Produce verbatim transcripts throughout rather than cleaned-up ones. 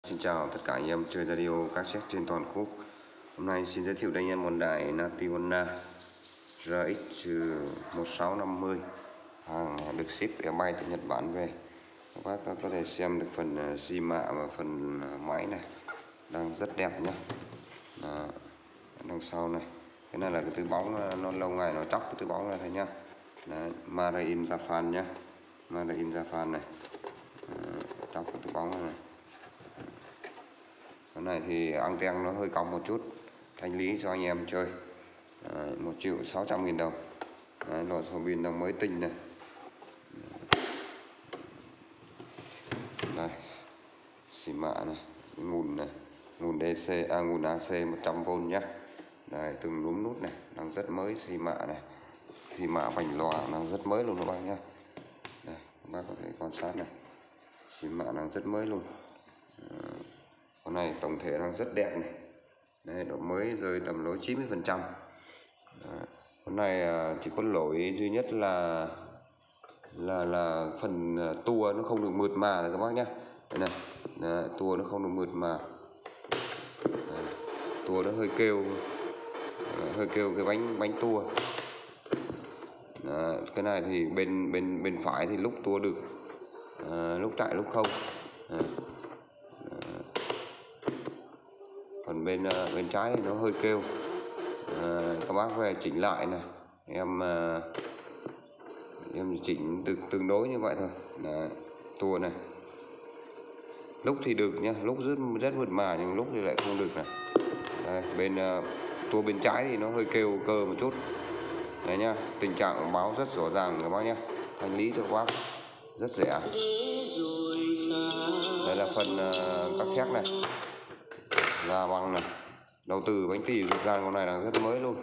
Xin chào tất cả anh em chơi radio các set trên toàn quốc. Hôm nay xin giới thiệu đến anh em một đài Nativona R X một sáu năm mươi, hàng được ship vé bay từ Nhật Bản về. Các bác có thể xem được phần xi mạ và phần máy này đang rất đẹp nhá. Đó, đằng sau này cái này là cái túi bóng, nó lâu ngày nó chóc cái túi bóng này thôi nhá. Đấy, Made in Japan nhá, Made in Japan này. Đó, chóc cái túi bóng này. Cái này thì anten nó hơi cong một chút, thanh lý cho anh em chơi. Một triệu sáu trăm nghìn đồng. Đấy, lò xo pin đang mới tinh này. Đây, xi mạ này, nguồn này, nguồn đê xê, à, nguồn a xê một trăm vôn nhá. Đây, từng núm nút này, đang rất mới xi mạ này. Xi mạ vành lòa đang rất mới luôn các bác nhá. Đây, các bác có thể quan sát này. Xi mạ đang rất mới luôn. Con này tổng thể đang rất đẹp này. Đây, độ mới rơi tầm lỗi chín mươi phần trăm. Con này chỉ có lỗi duy nhất là là là phần tua nó không được mượt mà rồi các bác nhé. Đây này, đấy, tua nó không được mượt mà. Đấy, tua nó hơi kêu, hơi kêu cái bánh bánh tua. Đấy, cái này thì bên bên bên phải thì lúc tua được, à, lúc chạy lúc không. Đấy. Còn bên bên trái thì nó hơi kêu. À, các bác về chỉnh lại này, em em chỉnh tương tương đối như vậy thôi. Đấy, tua này lúc thì được nhá, lúc rất rất mượt mà nhưng lúc thì lại không được này. Đây, bên uh, tua bên trái thì nó hơi kêu cơ một chút. Đấy nhá, tình trạng báo rất rõ ràng các bác nhá, thanh lý cho các bác rất rẻ. Đây là phần uh, các thép này, da băng này, đầu từ bánh tỳ rút ra, con này là rất mới luôn.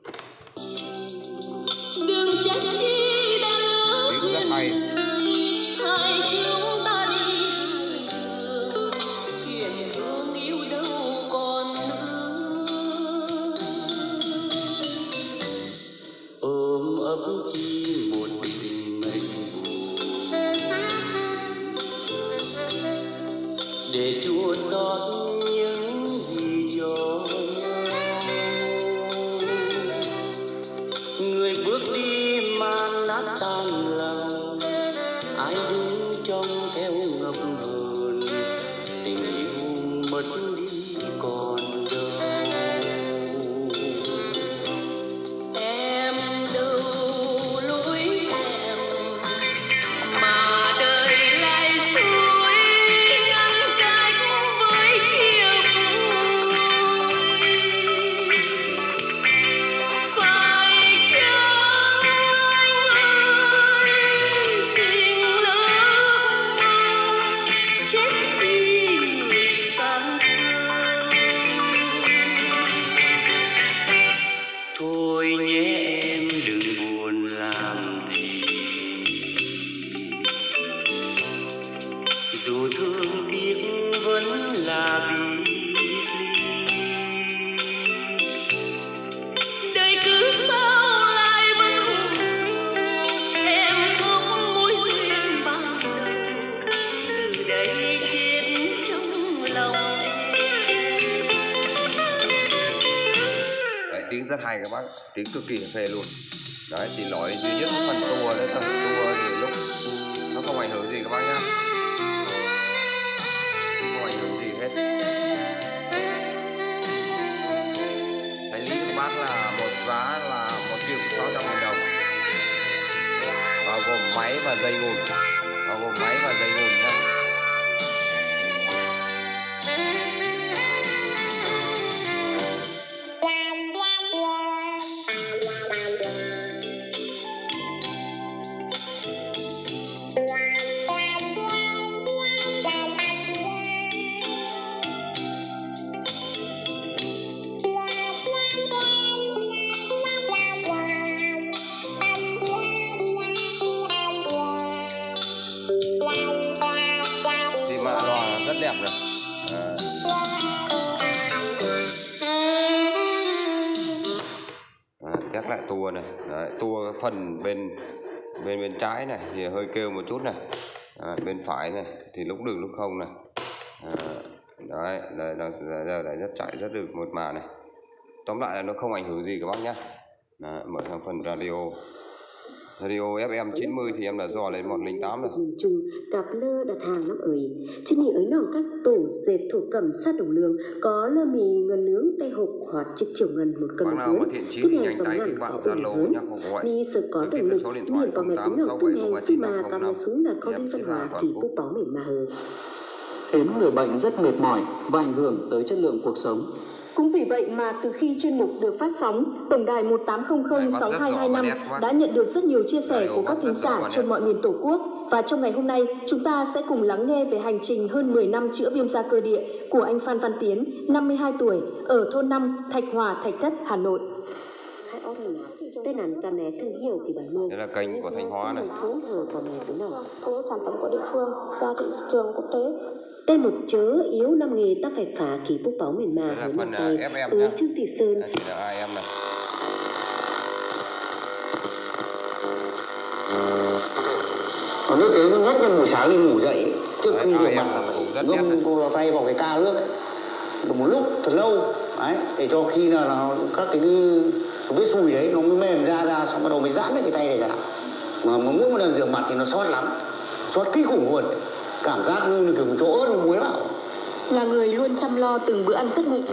Tiếng rất hay. Ôm ấp chi một tình mệnh để chua xót những gì cho người bước đi man nát tan lòng, ai đứng trong theo ngập hờn, tình yêu mất đi còn đâu. Em đâu lối em mà đời lại xuôi ngăn cách với chia vui. Phải chăng anh ơi tình lỡ chết đi xa xưa. Thôi nhé em đừng buồn làm gì, dù thương tiếc vẫn là biệt ly. Đời cứ sao lại vẫn em khóc môi huyền ban đầu, từ đây chết trong lòng em. Đấy, tiếng rất hay các bác, tiếng cực kỳ phê luôn. Đấy, chỉ lỗi duy nhất phần tua đấy thôi, tua thì lúc nó không ảnh hưởng gì các bác nhá, không ảnh hưởng gì hết. Thanh lý các bác là một giá là một triệu sáu trăm nghìn đồng, bao gồm máy và dây nguồn, bao gồm máy và dây nguồn nhá. Xi mạ lòa rất đẹp rồi. À. À, test lại tua này. Đấy, tua phần bên bên bên trái này thì hơi kêu một chút này. À, bên phải này thì lúc được lúc không này. À, Đấy, đây đang giờ đấy rất chạy rất được mượt mà này. Tóm lại là nó không ảnh hưởng gì các bác nhá. Đấy, mở sang phần radio. Radio ép em chín mươi thì em đã dò lên một không tám rồi. Miền Trung, cặp lơ đặt hàng lắm ơi. Trên nhị ấy nòng các tổ dệt thổ cẩm sát đồng lương, có lơ mì ngân nướng tay hộp hoặc chiếc chiều ngân một cân lớn. Cái này dòng ngắn có ổn lớn. Ni sợ có động lực, miền vào mẹ tính nậu tung hèn xí mà cầm máy súng là con đi văn hóa thì phúc báo mềm mà hờ. Khiến người bệnh rất mệt mỏi và ảnh hưởng tới chất lượng cuộc sống. Cũng vì vậy mà từ khi chuyên mục được phát sóng, tổng đài một tám không không sáu hai hai năm đã nhận được rất nhiều chia sẻ của các thính giả trên mọi miền Tổ quốc. Và trong ngày hôm nay, chúng ta sẽ cùng lắng nghe về hành trình hơn mười năm chữa viêm da cơ địa của anh Phan Văn Tiến, năm mươi hai tuổi, ở thôn năm, Thạch Hòa, Thạch Thất, Hà Nội. Tên là Cà Né thương hiệu kỳ bản mương. Đây là kênh của Thanh Hóa này. Thuốc sản phẩm của địa phương ra thị trường quốc tế. Tên một chớ yếu năm nghề ta phải phá kỳ bút báo miền mà ở phần tay ép em ứ Trương Thị Sơn. Đây là ai em này. Còn nước tiếng nhất là buổi sáng đi ngủ dậy trước khi rửa mặt là phải ngâm cô vào tay vào cái ca nước ấy một lúc thật lâu đấy để cho khi nào nó các cái cái vết sùi đấy nó mới mềm ra ra xong bắt đầu mới giãn được cái tay này ra. Mà mỗi một lần rửa mặt thì nó sót lắm, sót kinh khủng luôn, cảm giác như là kiểu một chỗ ớt nó muối vào. Là người luôn chăm lo từng bữa ăn giấc ngủ.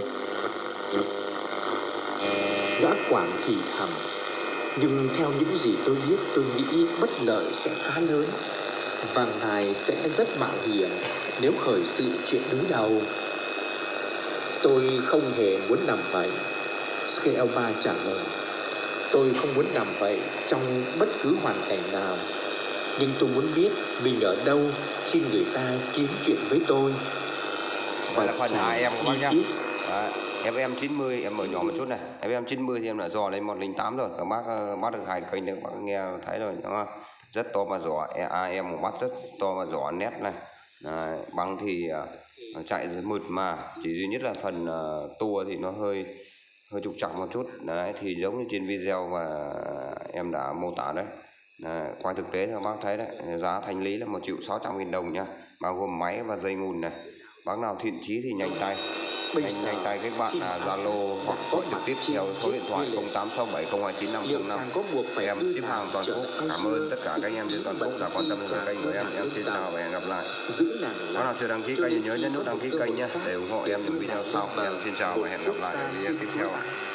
Gã quản thì thầm, nhưng theo những gì tôi biết tôi nghĩ bất lợi sẽ khá lớn. Vàng Hải sẽ rất mạo hiểm nếu khởi sự chuyện đối đầu. Tôi không hề muốn làm vậy, Skelba trả lời. Tôi không muốn làm vậy trong bất cứ hoàn cảnh nào. Nhưng tôi muốn biết mình ở đâu khi người ta kiếm chuyện với tôi. Và là phần hai em của bác nhá. ép em chín mươi em mở nhỏ một chút này. ép em chín mươi thì em đã dò lên một không tám rồi. Các bác bắt được hai kênh được, bác nghe thấy rồi đúng không? Rất to mà giỏ, a em của bác rất to mà giỏ nét này. Đấy, băng thì uh, chạy mượt mà, chỉ duy nhất là phần uh, tua thì nó hơi hơi trục trặc một chút. Đấy, thì giống như trên video mà em đã mô tả đấy. Đấy, qua thực tế các bác thấy đấy, giá thanh lý là một triệu sáu trăm nghìn đồng nha, bao gồm máy và dây ngùn này. Bác nào thiện chí thì nhanh tay. Nhanh, nhanh tay các bạn là Zalo hoặc gọi trực tiếp theo số điện thoại không tám sáu bảy không hai chín năm không năm. Em ship hàng toàn quốc. Cảm ơn tất cả các anh em trên toàn quốc đã quan tâm đến kênh của em. Em xin chào và hẹn gặp lại. Bác nào chưa đăng ký kênh thì nhớ nhấn nút đăng ký kênh nhé để ủng hộ em những video sau. Em xin chào và hẹn gặp lại ở video tiếp theo.